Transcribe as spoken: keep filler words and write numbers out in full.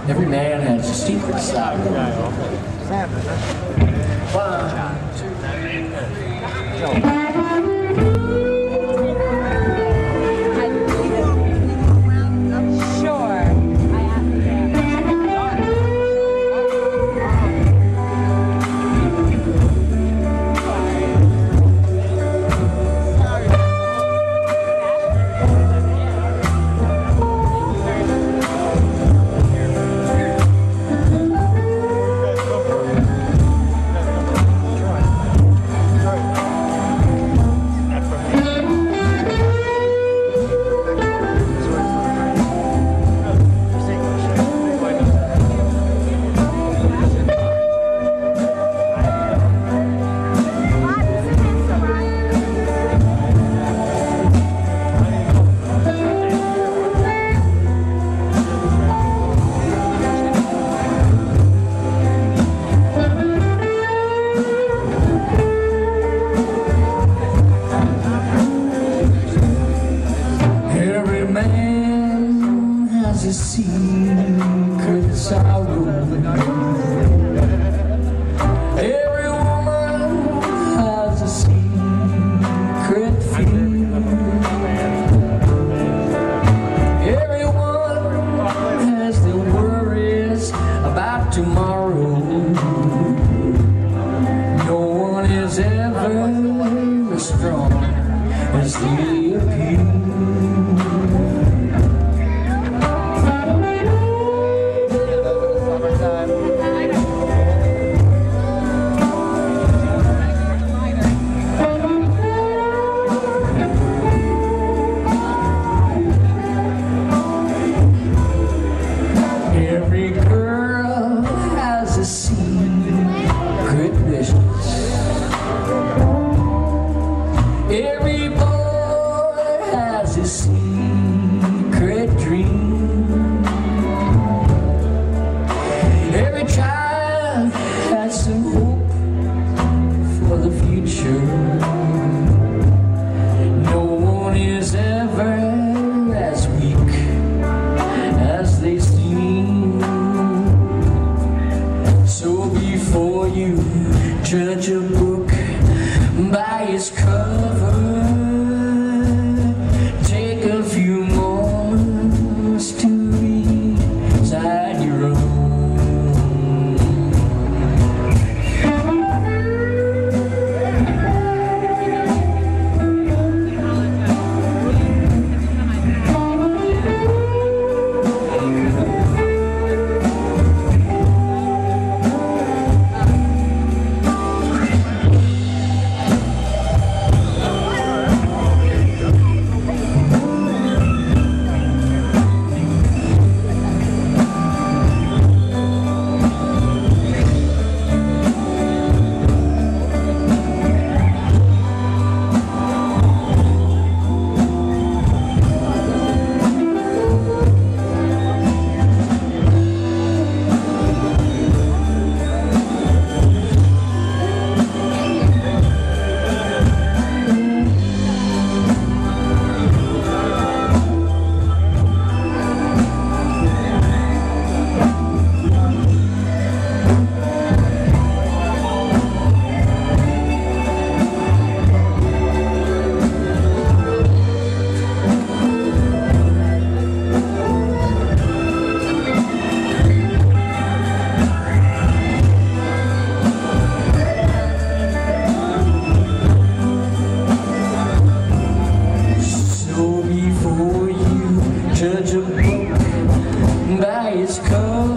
Every man has a secret side. One, two, three. A secret sorrow. Every woman has a secret fear. Everyone has their worries about tomorrow. No one is ever as strong as they appear. Every girl has a secret wishes. Every boy has a secret dream. Every child has some hope for the future. No one is ever as weak as they seem. So before you judge a book by its cover, take a few moments to read inside your own. Judge a book by its cover.